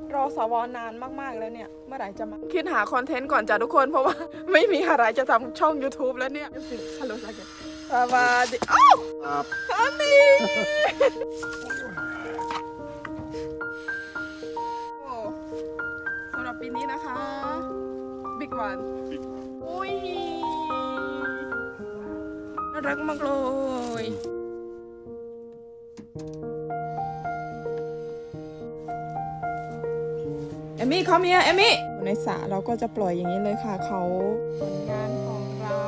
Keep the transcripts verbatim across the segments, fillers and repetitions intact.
รอสวนานมากๆแล้วเนี่ยเมื่อไหร่จะมาคิดหาคอนเทนต์ก่อนจ้ะทุกคนเพราะว่าไม่มีอะไรจะทำช่อง ยูทูบ แล้วเนี่ยฮัลโหลสักอย่างสวัสดีอ้าวฮันนี่สำหรับปีนี้นะคะบิ๊กวันอุ้ยน่ารักมากเลยเอมี่เขาเมียเอมี่ในสระเราก็จะปล่อยอย่างนี้เลยค่ะเขาผลงานของเรา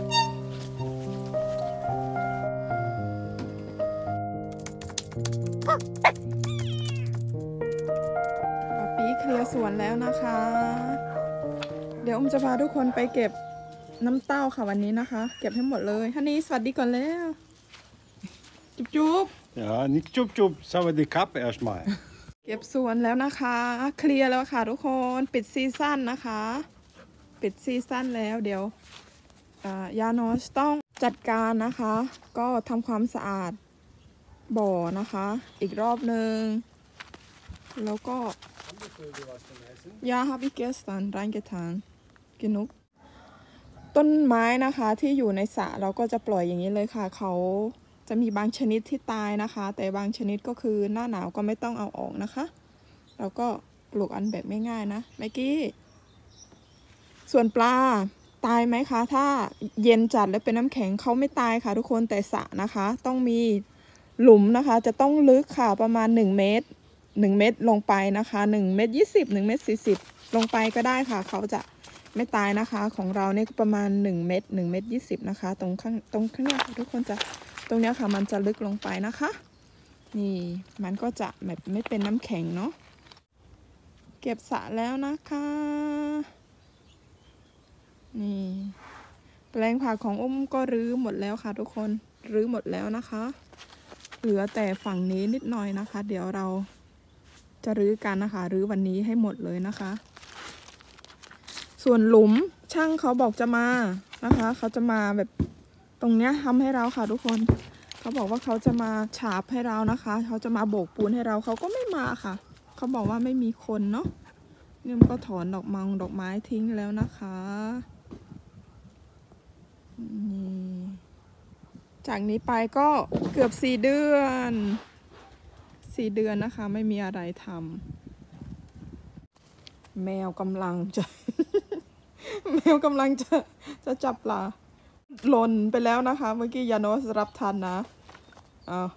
ป๊าปีเคลียร์สวนแล้วนะคะเดี๋ยวอุ้มจะพาทุกคนไปเก็บน้ำเต้าค่ะวันนี้นะคะเก็บให้หมดเลยฮันนี่สวัสดีก่อนแล้วจุ๊บจุ๊บ Ja, nicht jup jup, sawadikap erstmal. เก็บสวนแล้วนะคะเคลียร์แล้วค่ะทุกคนปิดซีซั่นนะคะปิดซีซั่นแล้วเดี๋ยวยานอสต้องจัดการนะคะก็ทำความสะอาดบ่อนะคะอีกรอบหนึ่งแล้วก็ยาฮับอิเกสตันร้านเกทานกินุกต้นไม้นะคะที่อยู่ในสระเราก็จะปล่อยอย่างนี้เลยค่ะเขาจะมีบางชนิดที่ตายนะคะแต่บางชนิดก็คือหน้าหนาวก็ไม่ต้องเอาออกนะคะเราก็ปลูกอันแบบไม่ง่ายนะไมกี้ส่วนปลาตายไหมคะถ้าเย็นจัดแล้วเป็นน้ำแข็งเขาไม่ตายค่ะทุกคนแต่สระนะคะต้องมีหลุมนะคะจะต้องลึกค่ะประมาณหนึ่งเมตรหนึ่งเมตรลงไปนะคะหนึ่งเมตรยี่สิบ หนึ่งเมตรสี่สิบลงไปก็ได้ค่ะเขาจะไม่ตายนะคะของเราเนี่ยประมาณหนึ่งเมตรหนึ่งเมตรยี่สิบนะคะตรงข้างตรงข้างหน้าทุกคนจะตรงนี้ค่ะมันจะลึกลงไปนะคะนี่มันก็จะแบบไม่เป็นน้ำแข็งเนาะเก็บสระแล้วนะคะนี่แปลงผักของอุ้มก็รื้อหมดแล้วค่ะทุกคนรื้อหมดแล้วนะคะเหลือแต่ฝั่งนี้นิดหน่อยนะคะเดี๋ยวเราจะรื้อกันนะคะรื้อวันนี้ให้หมดเลยนะคะส่วนหลุมช่างเขาบอกจะมานะคะเขาจะมาแบบตรงเนี้ยทำให้เราค่ะทุกคนเขาบอกว่าเขาจะมาฉาบให้เรานะคะเขาจะมาโบกปูนให้เราเขาก็ไม่มาค่ะเขาบอกว่าไม่มีคนเนาะนี่มันก็ถอนดอกมังดอกไม้ทิ้งแล้วนะคะนี่จากนี้ไปก็เกือบสี่เดือนสี่เดือนนะคะไม่มีอะไรทำแมวกำลังจะ แมวกำลังจะจะจับปลาหล่นไปแล้วนะคะเมื่อกี้ยาโนสรับทันนะอ้าว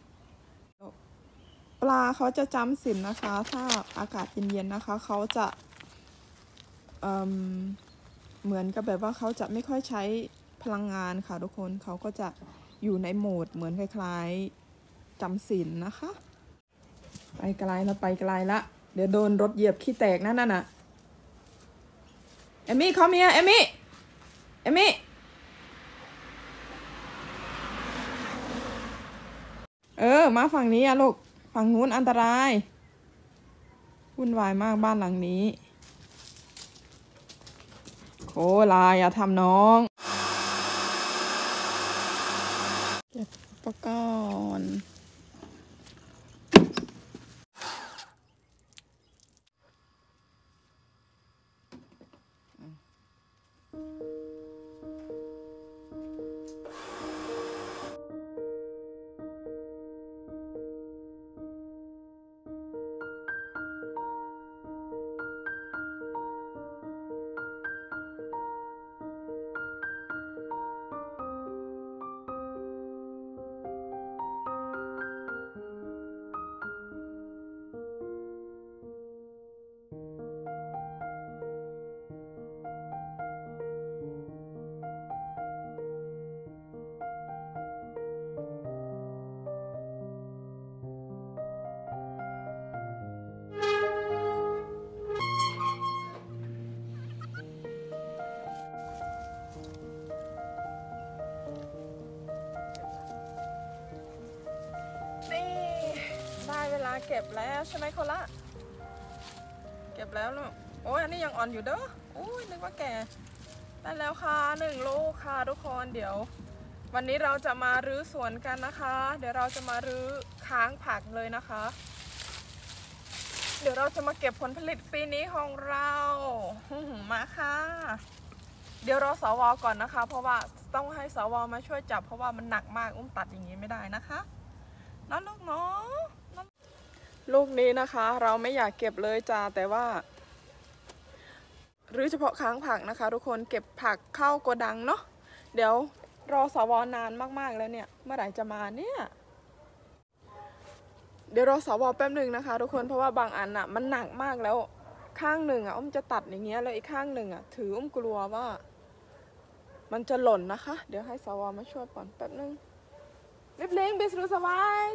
ปลาเขาจะจำศีลนะคะถ้าอากาศเย็นๆนะคะเขาจะเอ่อเหมือนกับแบบว่าเขาจะไม่ค่อยใช้พลังงานค่ะทุกคนเขาก็จะอยู่ในโหมดเหมือนคล้ายๆจำศีลนะคะไปไกลแล้วไปไกลละเดี๋ยวโดนรถเหยียบขี้แตกนั่นน่ะเอมี่เขาเมียเอมี่เอมี่เออมาฝั่งนี้อะลูกฝั่งนู้นอันตรายวุ่นวายมากบ้านหลังนี้โคลาอย่าทำน้องเก็บอุปกรณ์เก็บแล้วใช่ไหมโคละเก็บแล้วลูกโอ้ยอันนี้ยังอ่อนอยู่เด้อโอ้ยนึกว่าแก่ได้แล้วค่ะหนึ่งลูกค่ะทุกคนเดี๋ยววันนี้เราจะมารื้อสวนกันนะคะเดี๋ยวเราจะมารื้อค้างผักเลยนะคะเดี๋ยวเราจะมาเก็บผลผลิตปีนี้ของเรามาค่ะเดี๋ยวรอสวก่อนนะคะเพราะว่าต้องให้สวมาช่วยจับเพราะว่ามันหนักมากอุ้มตัดอย่างนี้ไม่ได้นะคะนั่นลูกเนาะลูกนี้นะคะเราไม่อยากเก็บเลยจ้าแต่ว่าหรือเฉพาะค้างผักนะคะทุกคนเก็บผักเข้าโกดังเนาะเดี๋ยวรอสวนานมากๆแล้วเนี่ยเมื่อไหร่จะมาเนี่ยเดี๋ยวรอสวแป๊บหนึ่งนะคะทุกคนเพราะว่าบางอันอ่ะมันหนักมากแล้วข้างหนึ่งอ่ะอุ้มจะตัดอย่างเงี้ยแล้วอีกข้างหนึ่งอ่ะถืออุ้มกลัวว่ามันจะหล่นนะคะเดี๋ยวให้สวมาช่วยก่อนแป๊บหนึ่งลิบลิงบิสรูสวาย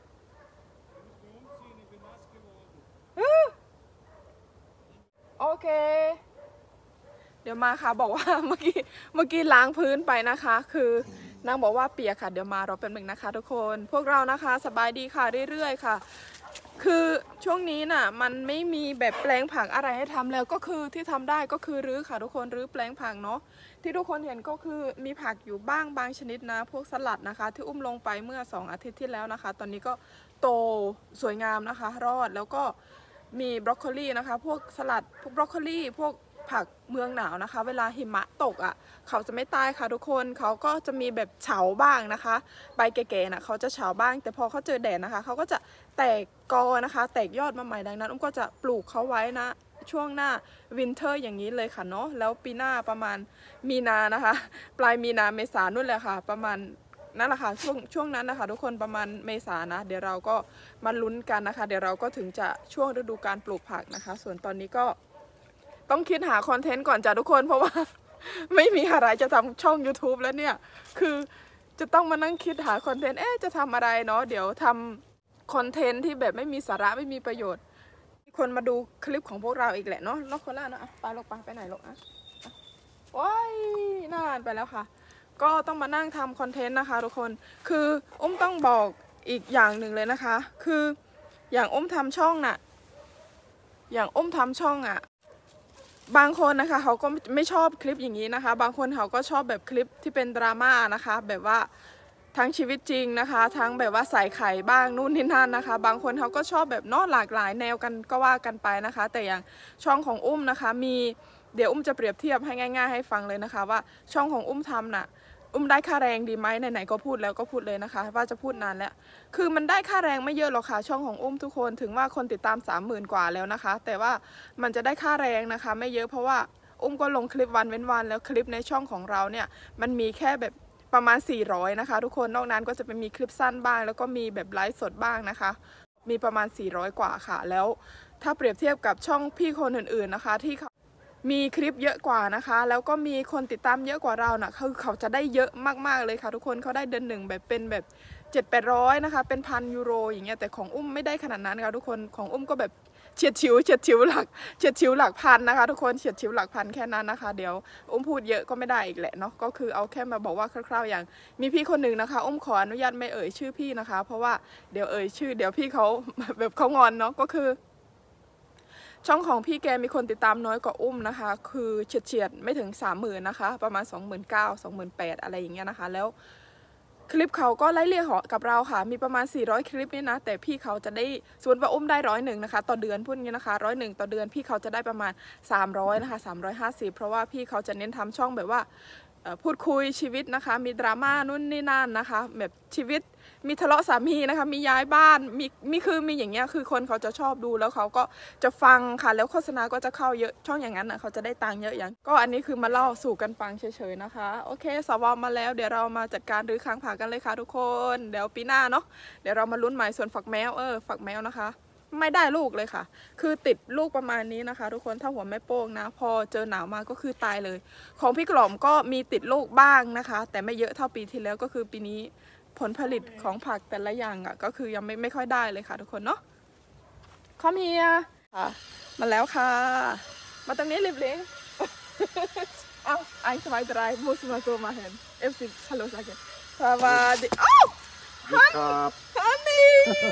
โอเคเดี๋ยวมาค่ะบอกว่าเมื่อกี้เมื่อกี้ล้างพื้นไปนะคะคือนางบอกว่าเปียกค่ะเดี๋ยวมารอแป๊บหนึ่งนะคะทุกคนพวกเรานะคะสบายดีค่ะเรื่อยๆค่ะคือช่วงนี้น่ะมันไม่มีแบบแปลงผักอะไรให้ทำแล้วก็คือที่ทำได้ก็คือรื้อค่ะทุกคนรื้อแปลงผักเนาะที่ทุกคนเห็นก็คือมีผักอยู่บ้างบางชนิดนะพวกสลัดนะคะที่อุ้มลงไปเมื่อสองอาทิตย์ที่แล้วนะคะตอนนี้ก็โตสวยงามนะคะรอดแล้วก็มีบรอกโคลีนะคะพวกสลัดพวกบรอกโคลีพวกผักเมืองหนาวนะคะเวลาหิมะตกอ่ะเขาจะไม่ตายค่ะทุกคนเขาก็จะมีแบบเฉาบ้างนะคะใบแก่ๆนะเขาจะเฉาบ้างแต่พอเขาเจอแดดนะคะเขาก็จะแตกกอนะคะแตกยอดมาใหม่ดังนั้นอุ้มก็จะปลูกเขาไว้นะช่วงหน้าวินเทอร์อย่างนี้เลยค่ะเนาะแล้วปีหน้าประมาณมีนานะคะปลายมีนาเมษานู่นแหละค่ะประมาณนั่นแหละค่ะช่วงช่วงนั้นนะคะทุกคนประมาณเมษานะเดี๋ยวเราก็มาลุ้นกันนะคะเดี๋ยวเราก็ถึงจะช่วงฤดูการปลูกผักนะคะส่วนตอนนี้ก็ต้องคิดหาคอนเทนต์ก่อนจ้ะทุกคนเพราะว่าไม่มีอะไรจะทำช่อง ยูทูบ แล้วเนี่ยคือจะต้องมานั่งคิดหาคอนเทนต์เอ๊ะจะทำอะไรเนาะเดี๋ยวทำคอนเทนต์ที่แบบไม่มีสาระไม่มีประโยชน์มีคนมาดูคลิปของพวกเราอีกแหละเนาะนอกโคล่าเนาะไปลงไปไปไหนลงอ่ะว้ายนานไปแล้วค่ะก็ต้องมานั่งทำคอนเทนต์นะคะทุกคนคืออุ้มต้องบอกอีกอย่างหนึ่งเลยนะคะคืออย่างอุ้มทำช่องน่ะอย่างอุ้มทำช่องอ่ะบางคนนะคะเขาก็ไม่ชอบคลิปอย่างนี้นะคะบางคนเขาก็ชอบแบบคลิปที่เป็นดราม่านะคะแบบว่าทั้งชีวิตจริงนะคะทั้งแบบว่าใส่ไข่บ้างนู่นนี่นั่นนะคะบางคนเขาก็ชอบแบบนอกหลากหลายแนวกันก็ว่ากันไปนะคะแต่อย่างช่องของอุ้มนะคะมีเดี๋ยวอุ้มจะเปรียบเทียบให้ง่ายๆให้ฟังเลยนะคะว่าช่องของอุ้มทำน่ะอุ้มได้ค่าแรงดีไหมไหนๆก็พูดแล้วก็พูดเลยนะคะว่าจะพูดนานแล้วคือมันได้ค่าแรงไม่เยอะหรอกค่ะช่องของอุ้มทุกคนถึงว่าคนติดตามสามหมื่นกว่าแล้วนะคะแต่ว่ามันจะได้ค่าแรงนะคะไม่เยอะเพราะว่าอุ้มก็ลงคลิปวันเว้นวันแล้วคลิปในช่องของเราเนี่ยมันมีแค่แบบประมาณสี่ร้อยนะคะทุกคนนอกนั้นก็จะเป็นมีคลิปสั้นบ้างแล้วก็มีแบบไลฟ์สดบ้างนะคะมีประมาณสี่ร้อยกว่าค่ะแล้วถ้าเปรียบเทียบกับช่องพี่คนอื่นๆนะคะที่เขามีคลิปเยอะกว่านะคะแล้วก็มีคนติดตามเยอะกว่าเรานะคือเขาจะได้เยอะมากๆเลยค่ะทุกคนเขาได้เดือนหนึ่งแบบเป็นแบบเจ็ดแปดร้อยนะคะเป็นพันยูโรอย่างเงี้ยแต่ของอุ้มไม่ได้ขนาดนั้นค่ะทุกคนของอุ้มก็แบบเฉียดฉิวเฉียดฉิวหลักเฉียดฉิวหลักพันนะคะทุกคนเฉียดฉิวหลักพันแค่นั้นนะคะเดี๋ยวอุ้มพูดเยอะก็ไม่ได้อีกแหละเนาะก็คือเอาแค่มาบอกว่าคร่าวๆอย่างมีพี่คนหนึ่งนะคะอุ้มขออนุญาตไม่เอ่ยชื่อพี่นะคะเพราะว่าเดี๋ยวเอ่ยชื่อเดี๋ยวพี่เขาแบบเขางอนเนาะก็คือช่องของพี่แกมีคนติดตามน้อยกว่าอุ้มนะคะคือเฉียดเฉียดไม่ถึงสามหมื่นนะคะประมาณสองหมื่นเก้าสองหมื่นแปดอะไรอย่างเงี้ยนะคะแล้วคลิปเขาก็ไล่เลี่ยกับเราค่ะมีประมาณสี่ร้อยคลิปนี่นะแต่พี่เขาจะได้ส่วนว่าอุ้มได้ร้อยหนึ่งนะคะต่อเดือนพูดงี้นะคะร้อยหนึ่งต่อเดือนพี่เขาจะได้ประมาณสามร้อยนะคะสามร้อยห้าสิบเพราะว่าพี่เขาจะเน้นทำช่องแบบว่าพูดคุยชีวิตนะคะมีดราม่านู่นนี่นั่นนะคะแบบชีวิตมีทะเลาะสามีนะคะมีย้ายบ้านมีมีคือมีอย่างเงี้ยคือคนเขาจะชอบดูแล้วเขาก็จะฟังค่ะแล้วโฆษณาก็จะเข้าเยอะช่องอย่างนั้นนะเขาจะได้ตังค์เยอะอย่างก็อันนี้คือมาเล่าสู่กันฟังเฉยๆนะคะโอเคสวมาแล้วเดี๋ยวเรามาจัดการรื้อค้างผักกันเลยค่ะทุกคนเดี๋ยวปีหน้าเนาะเดี๋ยวเรามาลุ้นใหม่ส่วนฝักแมวเออฝักแมวนะคะไม่ได้ลูกเลยค่ะคือติดลูกประมาณนี้นะคะทุกคนถ้าหัวไม่โป้งนะพอเจอหนาวมาก็คือตายเลยของพี่กล่อมก็มีติดลูกบ้างนะคะแต่ไม่เยอะเท่าปีที่แล้วก็คือปีนี้ผลผลิตของผักแต่ละอย่างอ่ะก็คือยังไม่ไม่ค่อยได้เลยค่ะทุกคนเนาะคอมเฮียค่ะมาแล้วค่ะมาตรงนี้รีบเลี้ยงเอ้าไอ้สบายใจมูสมาโกมาเห็นเอฟซีฮัลโหลสักแกสวัสดีอ้าวฮันฮันนี่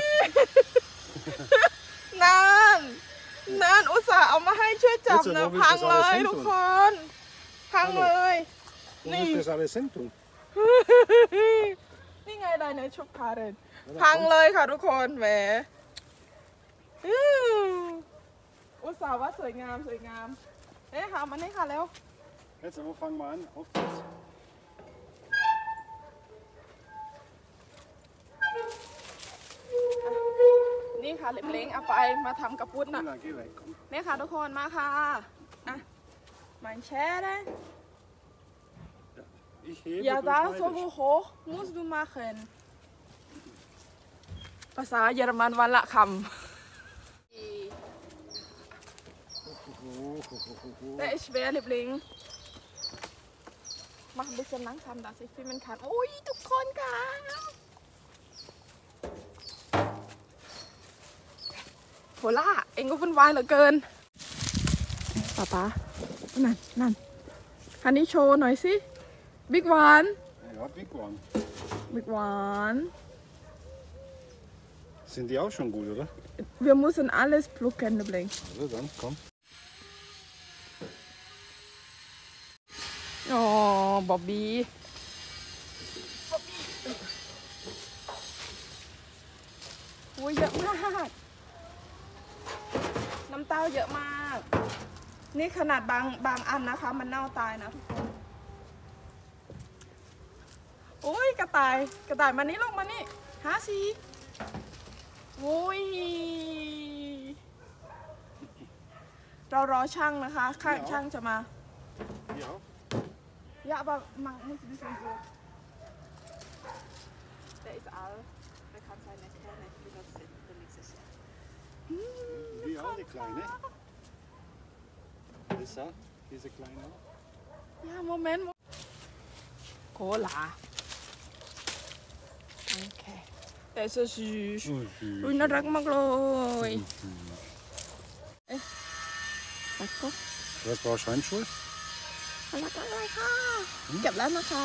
นานนานอุตส่าห์เอามาให้ช่วยจับนะพังเลยทุกคนพังเลยนี่นี่ไงได้ในชุบพาเรนพังเลยค่ะทุกคนแหมอุตส่าห์ว่าสวยงามสวยงามเอ๊ะค่ะมันนี่ค่ะแล้ว Jetzt aber fangen wir an. Auf geht's. นี่ค่ะเล็กๆเอาไปมาทำกระปุ้นน่ะ Geh weg, komm. นี่ค่ะทุกคนมาค่ะอ่ะมันแช่ได้ Ich hebe, Ja, du da schneidest. so hoch musst du machen ภาษาเยอรมันวันละคำ Der ist schwer, Liebling. Mach ein bisschen langsam, dass ich filmen kann. Ui, ทุกคนค่ะโหล่าเองก็วุ่นวายเหลือเกินป๊าป๊านั่นนั่นคันนี้โชว์หน่อยสิบิ๊กหวาน Ja, big one. บิ๊กหวาน Sind die auch schon gut, oder? Wir müssen alles pflücken, Liebling. Also dann, komm. Oh, Bobby. Bobby. โอ้ยเยอะมาก น้ำเต้าเยอะมาก นี่ขนาดบางบางอันนะคะ มันเน่าตายนะทุกคนโอ้ยกระต่ายกระต่ายมานี่ลงมานี่หาสิโอ้ยเรารอช่างนะคะข้างช่างจะมา Ja. Ja, aber man muss ein bisschen so. Der ist alt. Der kann seine Kerne benutzen für nächstes Jahr. Die auch, die kleine. Ist er? Diese kleine auch? Ja, Moment. Cola. Okay. Der ist so süß. Oh, süß. อุ้ยน่ารักมากเลยเอ๊ะแล้วก็ Was brauchst du Handschuhe? น่ารักมากเลยค่ะเก็บแล้วนะคะ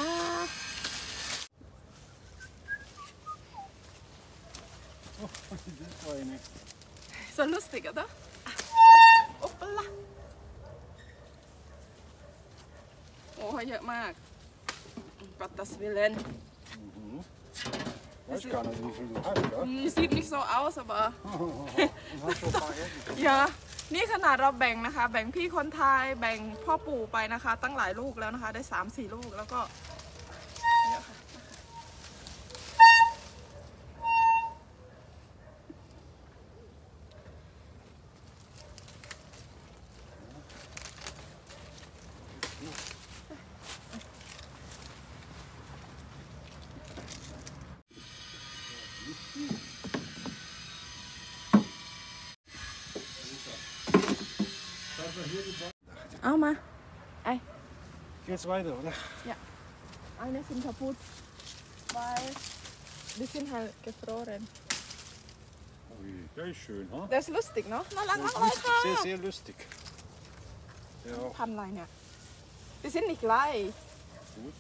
Oh, die kleine. So lustig, oder? Hoppala. โอ้เยอะมาก Gottes Willen. Mhm. Weiß gar nicht, wie viel du hast, ja? Hm, Sieht nicht so aus, aber Und hast schon ein paar hergegeben. อย่านี่ขนาดเราแบ่งนะคะ แบ่งพี่คนไทย แบ่งพ่อปู่ไปนะคะ ตั้งหลายลูกแล้วนะคะ ได้สามสี่ลูกแล้วก็เยอะค่ะเอามาไอ้ Geht's weiter, oder? eine sind kaputt weil die sind halt gefroren Ui, der ist schön, ha? das ist lustig เนาะน่ารัก Der มาก ist เลย lustig, ค่ะ sehr, sehr lustig. Ja, auch พันอะไรเนี่ย die sind nicht gleich gut.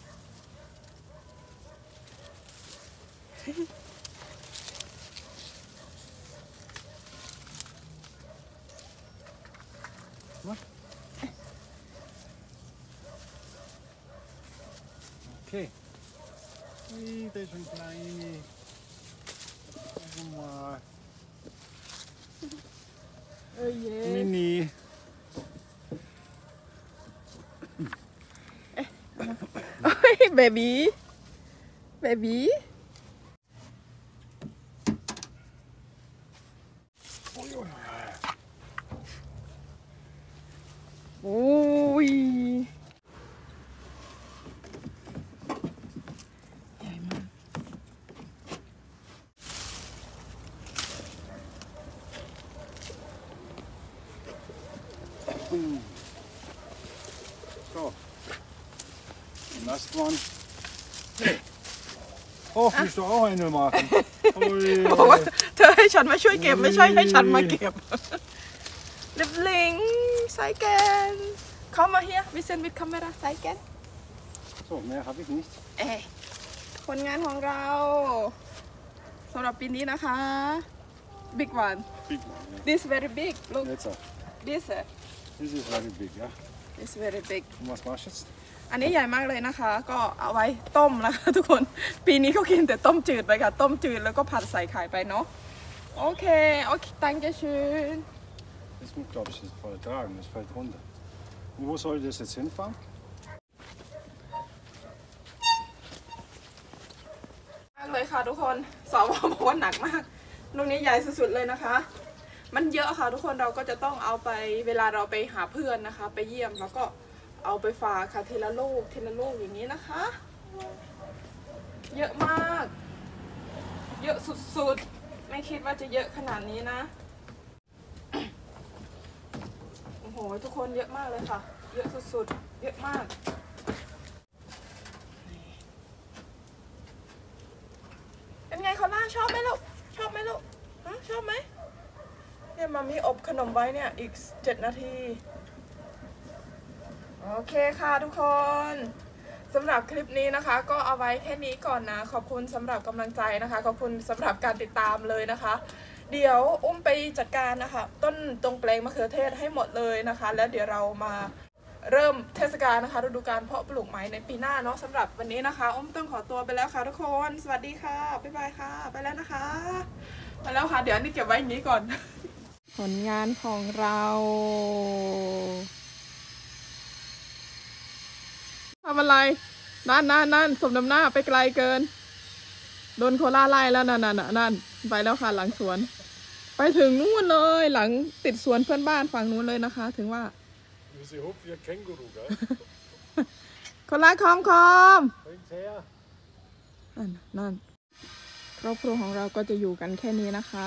Okay. Ui, das ist ein kleine. Guck mal. เออเย้ Mini. เฮ้ยเบบีเบบีโอ้ยใหญ่มาก So. Last one. Oh, willst du auch eine machen? Ui. บอกว่าเธอให้ฉันมาช่วยเก็บไม่ใช่ให้ฉันมาเก็บลิบลิงไซแกนเข้ามาเฮียวิเซนวิดคาเมราไซแกน So, mehr habe ich nicht. เอ๊ะผลงานของเราสำหรับปีนี้นะคะ big one Big one. Yeah. this very big look Jetzt auch. this This is very big, ja? is very big Und was machst du jetzt? อันนี้ใหญ่มากเลยนะคะ ก็เอาไว้ต้มแล้วค่ะทุกคน ปีนี้ก็กินแต่ต้มจืดไปค่ะ ต้มจืดแล้วก็ผัดใส่ไข่ไปเนาะ โอเค โอเค danke schön Das muss, glaube ich, das voll tragen, das fällt runter. Und wo soll das jetzt hinfahren? มากเลยค่ะทุกคนสอบบอกว่าหนักมากลูกนี้ใหญ่สุดๆเลยนะคะ มันเยอะค่ะทุกคนเราก็จะต้องเอาไปเวลาเราไปหาเพื่อนนะคะ ไปเยี่ยมแล้วก็เอาไปฝากค่ะทีละลูกทีละลูกอย่างนี้นะคะ เยอะมาก เยอะสุดๆไม่คิดว่าจะเยอะขนาดนี้นะโอ้โหทุกคนเยอะมากเลยค่ะ เยอะสุดๆเยอะมากเป็นไงคอล่าชอบไหมลูกชอบไหมลูกฮะชอบไหมเนี่ยมามีอบขนมไว้เนี่ยอีกเจ็ดนาทีโอเคค่ะทุกคนสำหรับคลิปนี้นะคะ ก็เอาไว้แค่นี้ก่อนนะขอบคุณสำหรับกำลังใจนะคะขอบคุณสำหรับการติดตามเลยนะคะ เดี๋ยวอุ้มไปจัดการนะคะต้นตรงแปลงมะเขือเทศให้หมดเลยนะคะ แล้วเดี๋ยวเรามาเริ่มเทศกาลนะคะฤดูกาลเพาะปลูกไม้ในปีหน้าเนาะสำหรับวันนี้นะคะอุ้มต้องขอตัวไปแล้วค่ะทุกคนสวัสดีค่ะบ๊ายบายค่ะไปแล้วนะคะไปแล้วค่ะเดี๋ยวนี่เก็บไว้อย่างนี้ก่อนผลงานของเราทำอะไรนั่นนั่นนั่นสมน้ำหน้าไปไกลเกินโดนโคล่าไล่แล้วนั่นนั่นนั่นไปแล้วค่ะหลังสวนไปถึงนู่นเลยหลังติดสวนเพื่อนบ้านฝั่งนู้นเลยนะคะถึงว่าโคล่าคอมคอมนั่นนั่นครอบครัวของเราก็จะอยู่กันแค่นี้นะคะ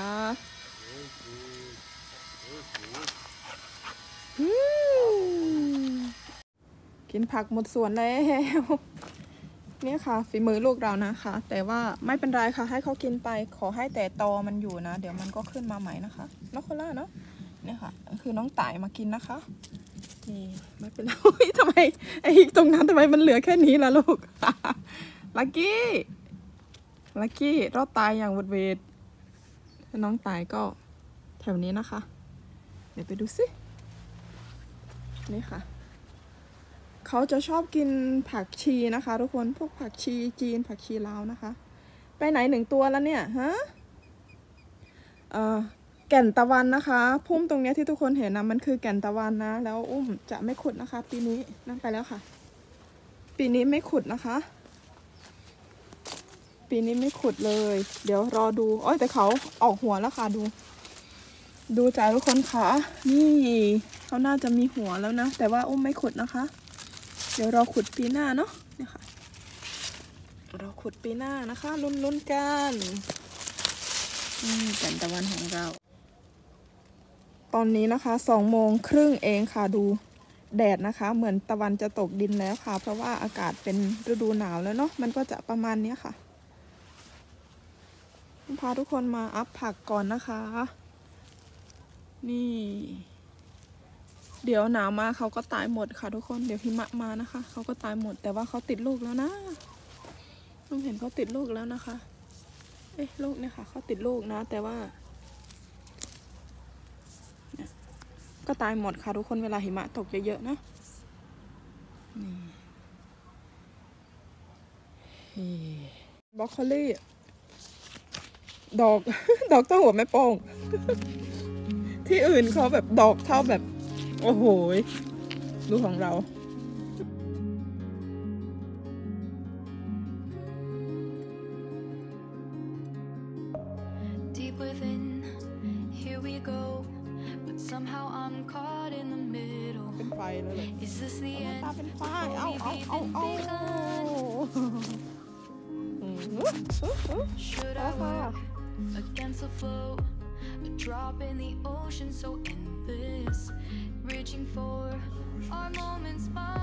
กินผักหมดสวนแล้วเนี่ยค่ะฝีมือลูกเรานะคะแต่ว่าไม่เป็นไรค่ะให้เขากินไปขอให้แต่ตอมันอยู่นะเดี๋ยวมันก็ขึ้นมาใหม่นะคะน้องโคล่าเนาะเนี่ยค่ะคือน้องต่ายมากินนะคะนี่ไม่เป็นไรทำไมไอ้ตรงนั้นทำไมมันเหลือแค่นี้ล่ะลูก ลักกี้ลักกี้รอดตายอย่างวัดเวทน้องต่ายก็แถวนี้นะคะเดี๋ยวไปดูสินี่ค่ะเขาจะชอบกินผักชีนะคะทุกคนพวกผักชีจีนผักชีลาวนะคะไปไหนหนึ่งตัวแล้วเนี่ยฮะเอ่อแก่นตะวันนะคะพุ่มตรงนี้ที่ทุกคนเห็นนะมันคือแก่นตะวันนะแล้วอุ้มจะไม่ขุดนะคะปีนี้นั่นไปแล้วค่ะปีนี้ไม่ขุดนะคะปีนี้ไม่ขุดเลยเดี๋ยวรอดูอ้อยแต่เขาออกหัวแล้วค่ะดูดูจากทุกคนค่ะนี่เขาน่าจะมีหัวแล้วนะแต่ว่าอุ้มไม่ขุดนะคะเดี๋ยวเราขุดปีหน้าเนาะเนี่ยค่ะเราขุดปีหน้านะคะลุ้นๆกันนี่แก่นตะวันของเราตอนนี้นะคะสองโมงครึ่งเองค่ะดูแดดนะคะเหมือนตะวันจะตกดินแล้วค่ะเพราะว่าอากาศเป็นฤดูหนาวแล้วเนาะมันก็จะประมาณนี้ค่ะพาทุกคนมาอัพผักก่อนนะคะนี่เดี๋ยวหนาวมาเขาก็ตายหมดค่ะทุกคนเดี๋ยวหิมะมานะคะเขาก็ตายหมดแต่ว่าเขาติดลูกแล้วนะผมเห็นเขาติดลูกแล้วนะคะเอ๊ะลูกเนี่ยค่ะเขาติดลูกนะแต่ว่าก็ตายหมดค่ะทุกคนเวลาหิมะตกเยอะๆนะนี่บรอกโคลี่ดอก ดอกเท่าหัวแม่โป้ง ที่อื่นเขาแบบดอกเท่าแบบโอ้โหดูของเรา Deep within, here we go, but somehow I'm caught in the middle. เป็นไฟแล้วเลย Is this the end? ตาเป็นไฟเอาเอาเอาเอา Should I work against the flow? A drop in the ocean so endless, reaching for our moments.